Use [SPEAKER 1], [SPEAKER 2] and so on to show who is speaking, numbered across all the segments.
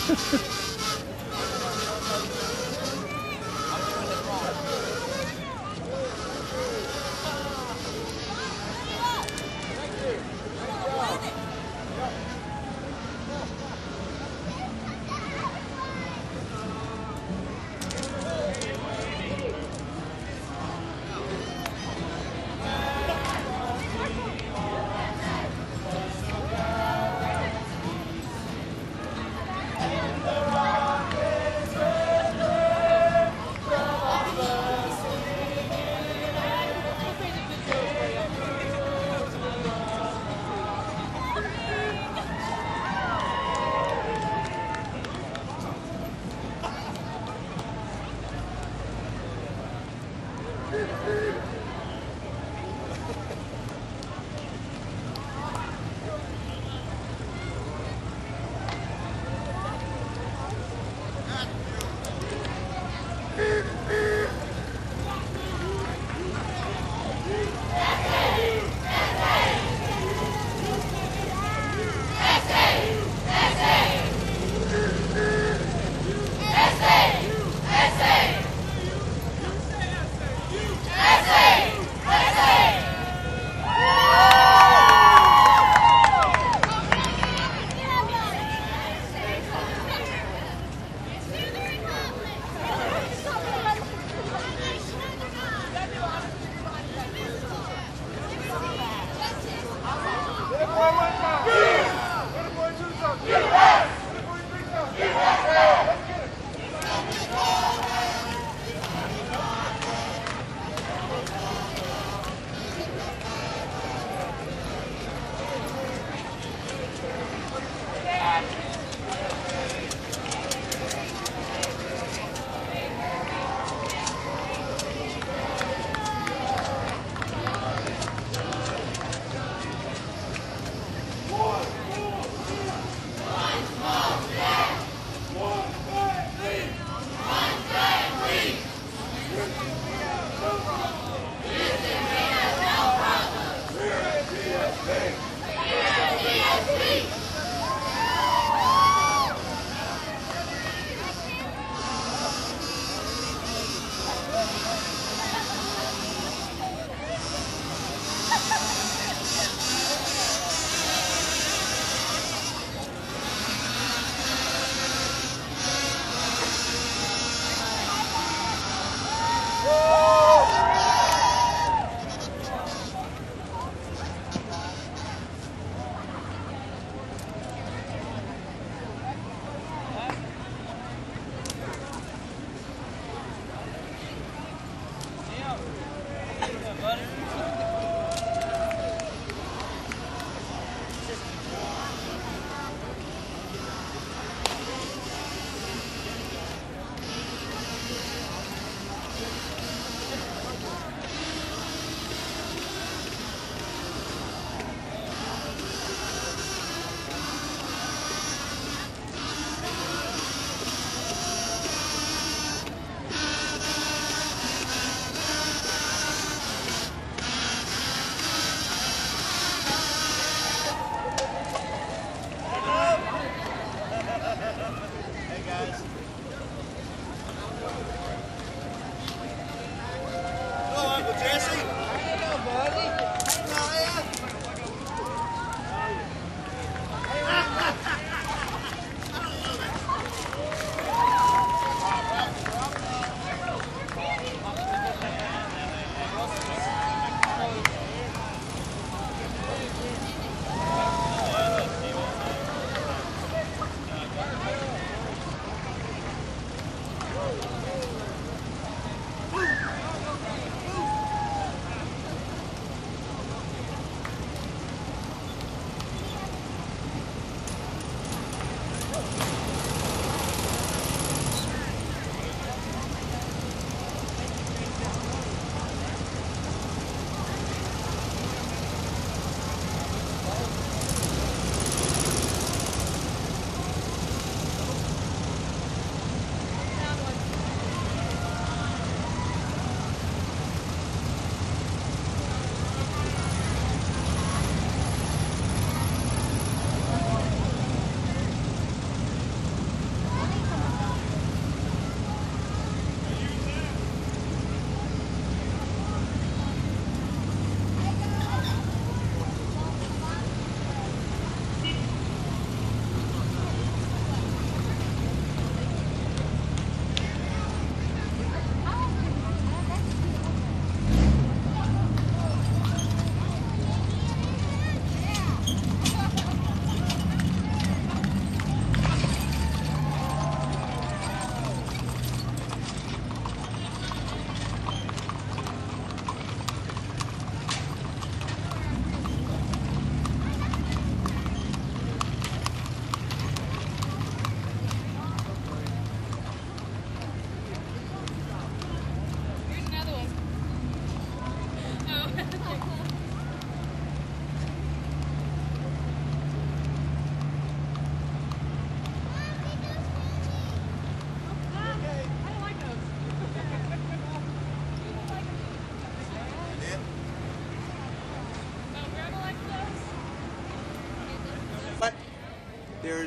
[SPEAKER 1] The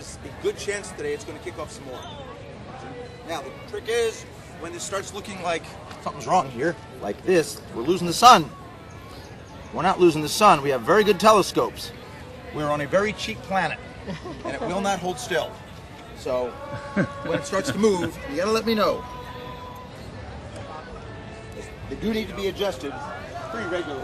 [SPEAKER 1] there's a good chance today it's going to kick off some more. Now, the trick is, when this starts looking like something's wrong here, like this, we're losing the sun. We're not losing the sun. We have very good telescopes. We're on a very cheap planet, and it will not hold still. So, when it starts to move, you gotta let me know. They do need to be adjusted pretty regularly.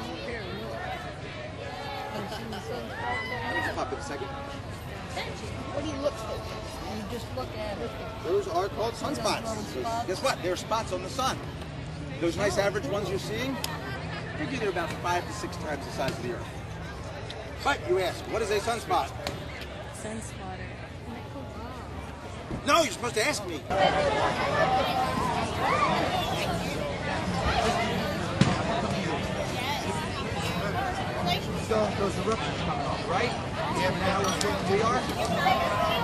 [SPEAKER 1] Let me just pop it a second.
[SPEAKER 2] What do you look for? You just look at it.
[SPEAKER 1] Those are called sunspots. Guess what? They're spots on the sun. Those nice average ones you're seeing, figure they're about 5 to 6 times the size of the Earth. But you ask, what is a sunspot?
[SPEAKER 3] Sunspotter.
[SPEAKER 1] No, you're supposed to ask me. So those eruptions coming off, right? You have an hour from where we are?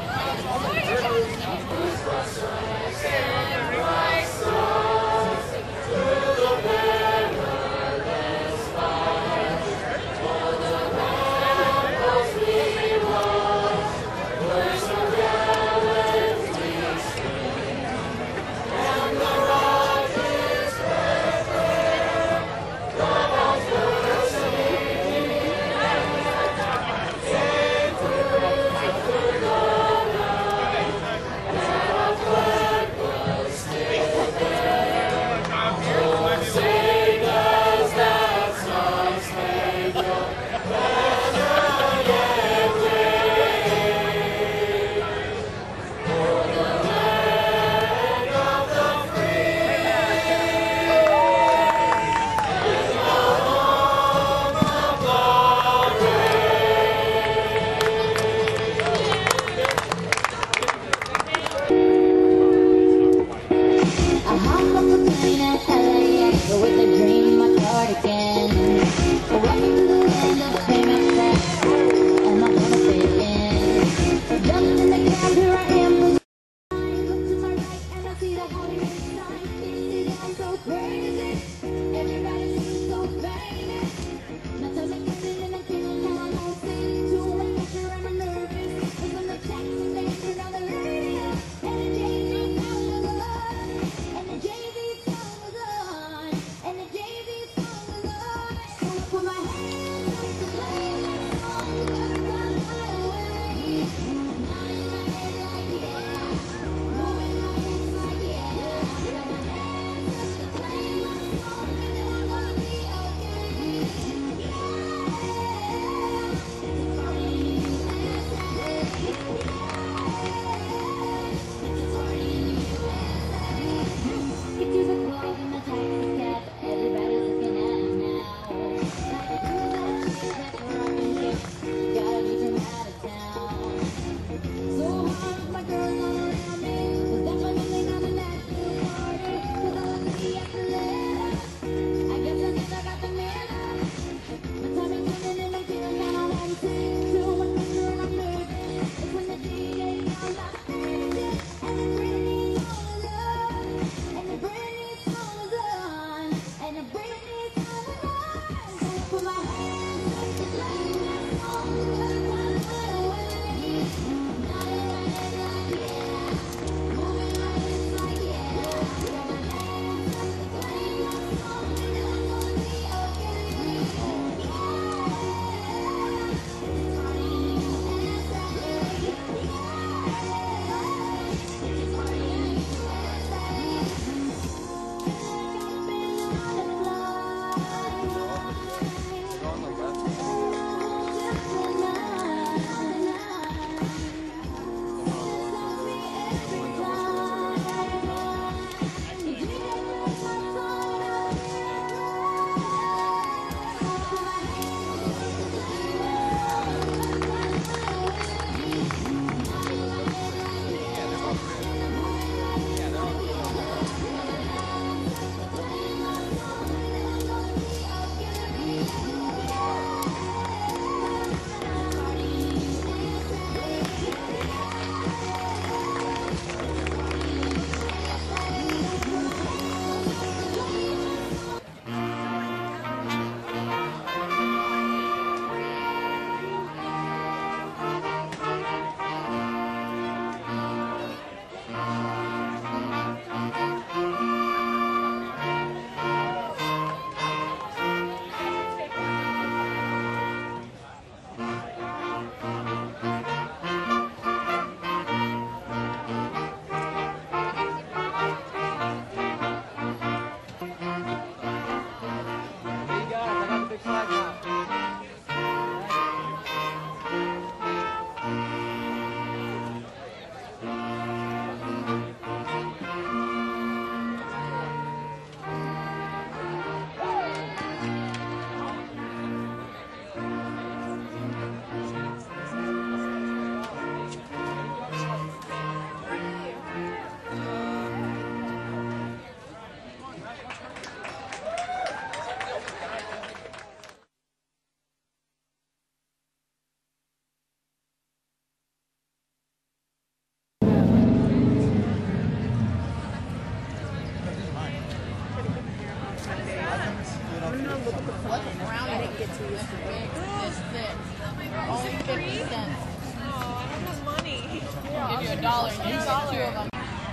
[SPEAKER 2] Brown I didn't get to yesterday. This thick. Only 50 cents.
[SPEAKER 3] Oh, I don't have money.
[SPEAKER 2] I'll give you $1. You get 2 of them.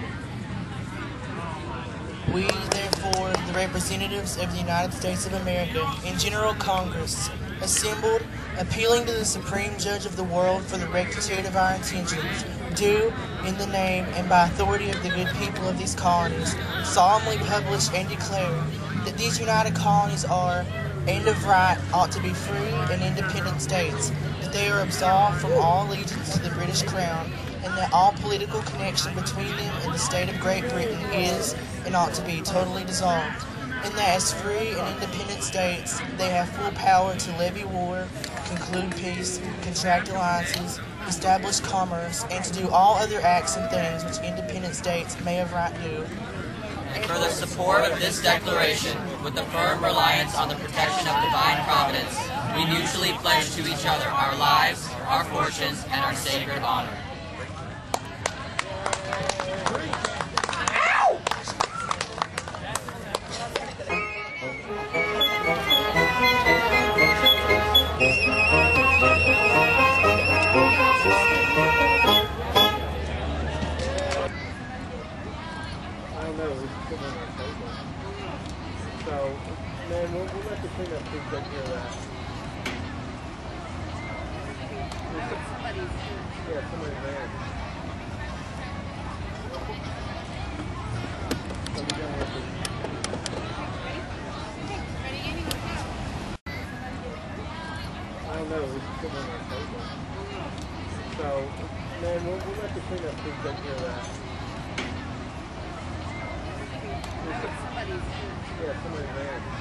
[SPEAKER 4] We, therefore, the representatives of the United States of America in General Congress, assembled, appealing to the Supreme Judge of the world for the rectitude of our intentions, do, in the name and by authority of the good people of these colonies, solemnly publish and declare that these united colonies are, and of right, ought to be free and independent states, that they are absolved from all allegiance to the British Crown, and that all political connection between them and the state of Great Britain is and ought to be totally dissolved, and that as free and independent states they have full power to levy war, conclude peace, contract alliances, establish commerce, and to do all other acts and things which independent states may of right do.
[SPEAKER 5] And for the support of this declaration, with the firm reliance on the protection of divine providence, we mutually pledge to each other our lives, our fortunes, and our sacred honor.
[SPEAKER 6] So, man, we'll let the cleanup crew take care of that. Yeah, somebody's van. I'll be done with it. I don't know, we should put one on the table. So, man, we'll let the cleanup crew take care of that. Yeah, somebody's van.